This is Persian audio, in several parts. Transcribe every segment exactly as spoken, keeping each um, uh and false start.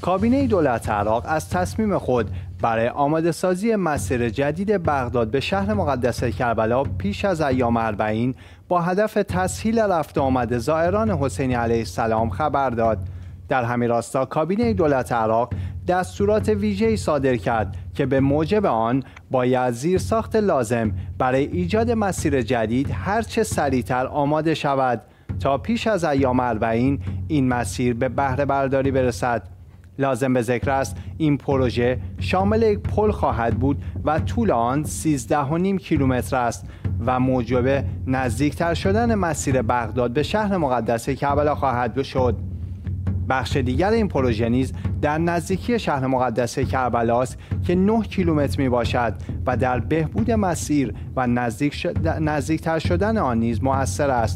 کابینه دولت عراق از تصمیم خود برای آماده سازی مسیر جدید بغداد به شهر مقدس کربلا پیش از ایام اربعین با هدف تسهیل رفت و آمد زائران حسینی علیه السلام خبر داد. در همین راستا کابینه دولت عراق دستورات ویژه‌ای صادر کرد که به موجب آن باید زیرساخت لازم برای ایجاد مسیر جدید هرچه سریعتر آماده شود تا پیش از ایام اربعین این مسیر به بهره برداری برسد. لازم به ذکر است این پروژه شامل یک پل خواهد بود و طول آن سیزده و نیم کیلومتر است و موجب نزدیکتر شدن مسیر بغداد به شهر مقدس کربلا خواهد شد. بخش دیگر این پروژه نیز در نزدیکی شهر مقدس کربلا است که نه کیلومتر می باشد و در بهبود مسیر و نزدیک شد... نزدیکتر شدن آن نیز مؤثر است.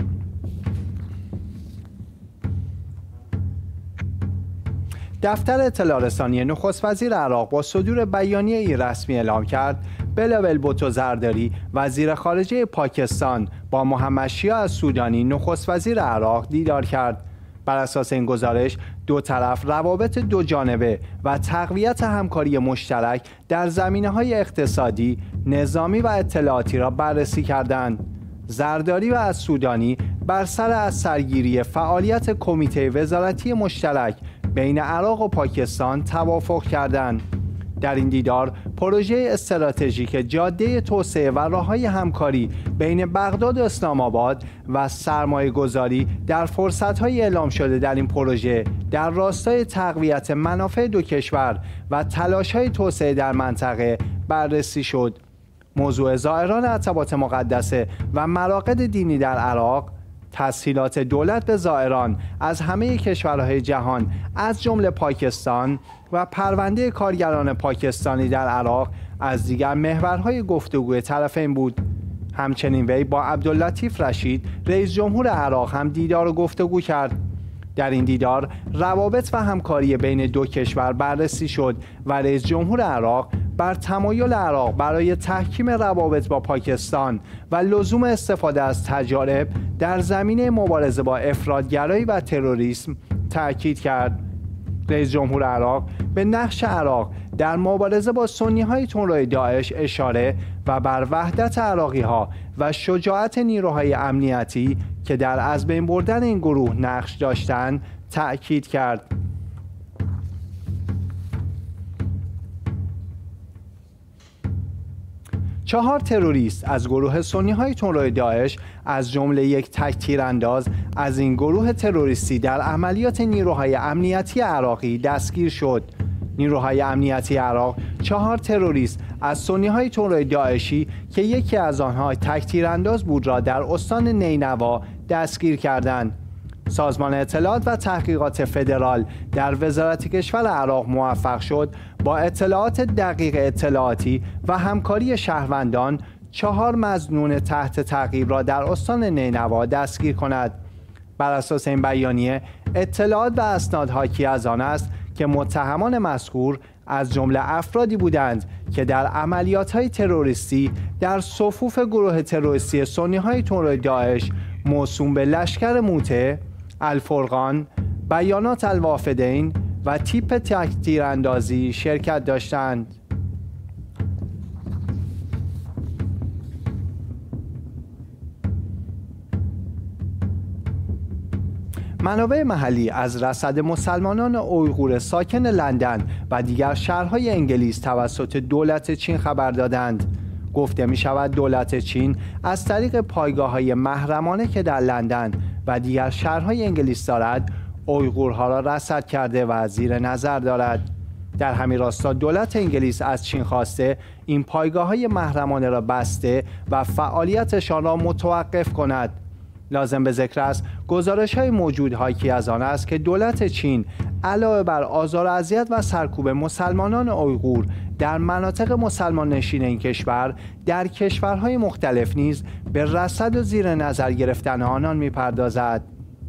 دفتر اطلاع رسانی نخست وزیر عراق با صدور بیانیه‌ای رسمی اعلام کرد بلاول بوتو زرداری وزیر خارجه پاکستان با محمد شیاع السودانی نخست وزیر عراق دیدار کرد. بر اساس این گزارش دو طرف روابط دو جانبه و تقویت همکاری مشترک در زمینه‌های اقتصادی، نظامی و اطلاعاتی را بررسی کردند. زرداری و السودانی بر سر از سرگیری فعالیت کمیته وزارتی مشترک بین عراق و پاکستان توافق کردند. در این دیدار پروژه استراتژیک جاده توسعه و راه‌های همکاری بین بغداد و اسلام آباد و سرمایه گذاری در فرصت‌های اعلام شده در این پروژه در راستای تقویت منافع دو کشور و تلاش‌های توسعه در منطقه بررسی شد. موضوع زائران عتبات مقدسه و مراقد دینی در عراق، تسهیلات دولت به زائران از همه کشورهای جهان از جمله پاکستان و پرونده کارگران پاکستانی در عراق از دیگر محورهای گفتگوی طرفین بود. همچنین وی با عبداللطیف رشید رئیس جمهور عراق هم دیدار و گفتگو کرد. در این دیدار روابط و همکاری بین دو کشور بررسی شد و رئیس جمهور عراق بر تمایل عراق برای تحکیم روابط با پاکستان و لزوم استفاده از تجارب در زمینه مبارزه با افراطگرایی و تروریسم تأکید کرد. رئیس جمهور عراق به نقش عراق در مبارزه با سنی‌های تندروی داعش اشاره و بر وحدت عراقی‌ها و شجاعت نیروهای امنیتی که در از بین بردن این گروه نقش داشتند تأکید کرد. چهار تروریست از گروه سنی‌های تندروی داعش از جمله یک تک تیرانداز از این گروه تروریستی در عملیات نیروهای امنیتی عراقی دستگیر شد. نیروهای امنیتی عراق چهار تروریست از سنی‌های تندروی داعشی که یکی از آنها تک تیرانداز بود را در استان نینوا دستگیر کردند. سازمان اطلاعات و تحقیقات فدرال در وزارت کشور عراق موفق شد با اطلاعات دقیق اطلاعاتی و همکاری شهروندان چهار مظنون تحت تعقیب را در استان نینوا دستگیر کند. بر اساس این بیانیه اطلاعات و اسناد حاکی از آن است که متهمان مذکور از جمله افرادی بودند که در عملیات‌های تروریستی در صفوف گروه تروریستی سنی‌های تندروی داعش موسوم به لشکر موته، الفرقان، بیانات الوافدین و تیپ تک تیراندازی شرکت داشتند. منابع محلی از رصد مسلمانان اویغور ساکن لندن و دیگر شهرهای انگلیس توسط دولت چین خبر دادند. گفته می شود دولت چین از طریق پایگاه‌های محرمانه که در لندن و دیگر شهرهای انگلیس دارد اویغورها را رصد کرده و زیر نظر دارد. در همین راستا دولت انگلیس از چین خواسته این پایگاه‌های محرمانه را بسته و فعالیتشان را متوقف کند. لازم به ذکر است گزارش‌های موجود حاکی از آن است که دولت چین علاوه بر آزار و اذیت و سرکوب مسلمانان اویغور در مناطق مسلمان نشین این کشور در کشورهای مختلف نیز به رصد و زیر نظر گرفتن آنان می‌پردازد.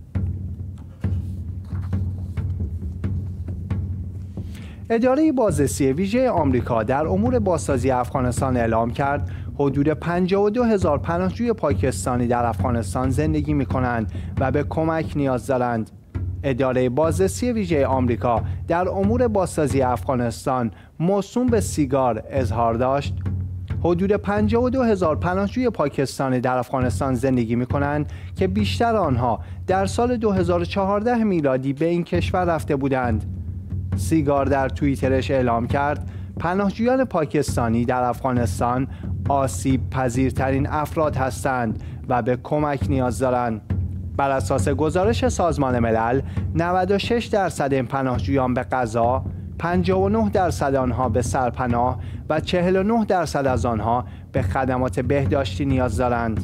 اداره بازرسی ویژه آمریکا در امور بازسازی افغانستان اعلام کرد حدود پنجاه و دو هزار پناهجوی پاکستانی در افغانستان زندگی می‌کنند و به کمک نیاز دارند. اداره بازرسی ویژه آمریکا در امور بازسازی افغانستان موسوم به سیگار اظهار داشت، حدود پنجاه و دو هزار پناهجوی پاکستانی در افغانستان زندگی می‌کنند که بیشتر آنها در سال دو هزار و چهارده میلادی به این کشور رفته بودند. سیگار در توییترش اعلام کرد پناهجویان پاکستانی در افغانستان آسیب پذیرترین افراد هستند و به کمک نیاز دارند. بر اساس گزارش سازمان ملل، نود و شش درصد این پناهجویان به غذا، پنجاه و نه درصد آنها به سرپناه و چهل و نه درصد از آنها به خدمات بهداشتی نیاز دارند.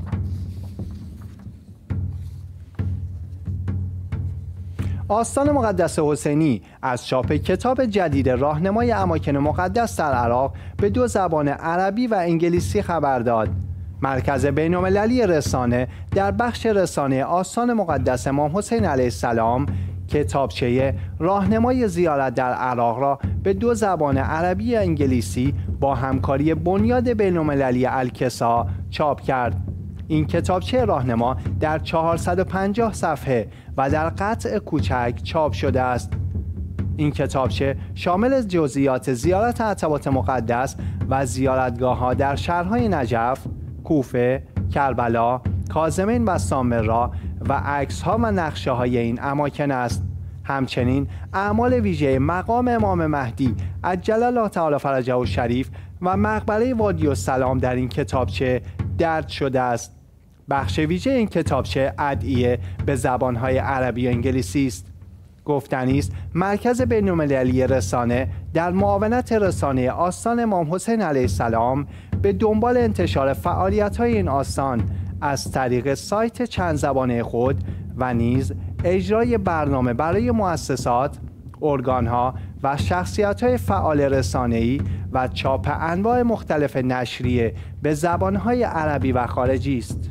آستان مقدس حسینی از چاپ کتاب جدید راهنمای اماکن مقدس در عراق به دو زبان عربی و انگلیسی خبر داد. مرکز بین‌المللی رسانه در بخش رسانه آستان مقدس امام حسین علیه السلام کتابچه راهنمای زیارت در عراق را به دو زبان عربی و انگلیسی با همکاری بنیاد بین‌المللی الکسا چاپ کرد. این کتابچه راهنما در چهارصد و پنجاه صفحه و در قطع کوچک چاپ شده است. این کتابچه شامل جزئیات زیارت عتبات مقدس و زیارتگاه‌ها در شهرهای نجف، کوفه، کربلا، کاظمین و سامرا و عکس‌ها و نقشه‌های این اماکن است. همچنین اعمال ویژه مقام امام مهدی عجل الله تعالی فرجه الشریف و مقبره وادی السلام در این کتابچه درج شده است. بخش ویژه این کتابچه ادعیه به زبان‌های عربی و انگلیسی است. گفتنی است مرکز بین‌المللی رسانه در معاونت رسانه آستان امام حسین علیه السلام به دنبال انتشار فعالیت‌های این آستان از طریق سایت چند زبانه خود و نیز اجرای برنامه برای مؤسسات، ارگان‌ها و شخصیت‌های فعال رسانه‌ای و چاپ انواع مختلف نشریه به زبان‌های عربی و خارجی است.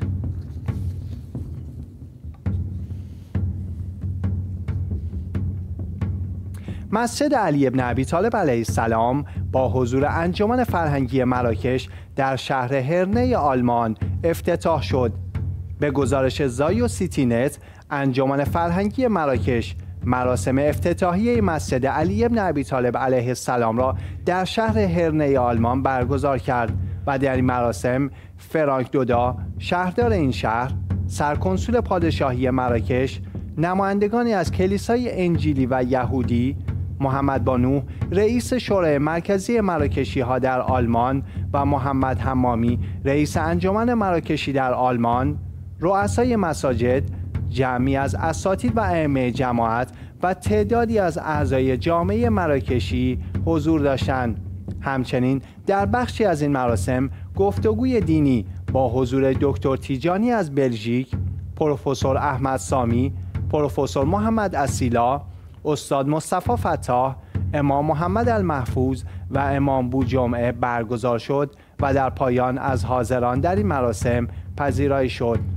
مسجد علی بن ابی طالب علیه السلام با حضور انجمن فرهنگی مراکش در شهر هرنه آلمان افتتاح شد. به گزارش زایو سیتی نت، انجمن فرهنگی مراکش مراسم افتتاحیه مسجد علی بن ابی طالب علیه السلام را در شهر هرنه آلمان برگزار کرد و در این مراسم فرانک دودا، شهردار این شهر، سرکنسول پادشاهی مراکش، نمایندگانی از کلیسای انجیلی و یهودی، محمد بانو رئیس شورای مرکزی مراکشی ها در آلمان و محمد حمامی رئیس انجمن مراکشی در آلمان، رؤسای مساجد، جمعی از اساتید و ائمه جماعت و تعدادی از اعضای جامعه مراکشی حضور داشتند. همچنین در بخشی از این مراسم گفتگوی دینی با حضور دکتر تیجانی از بلژیک، پروفسور احمد سامی، پروفسور محمد اسیلا، استاد مصطفی فتاح، امام محمد المحفوظ و امام بوجمعه برگزار شد و در پایان از حاضران در این مراسم پذیرایی شد.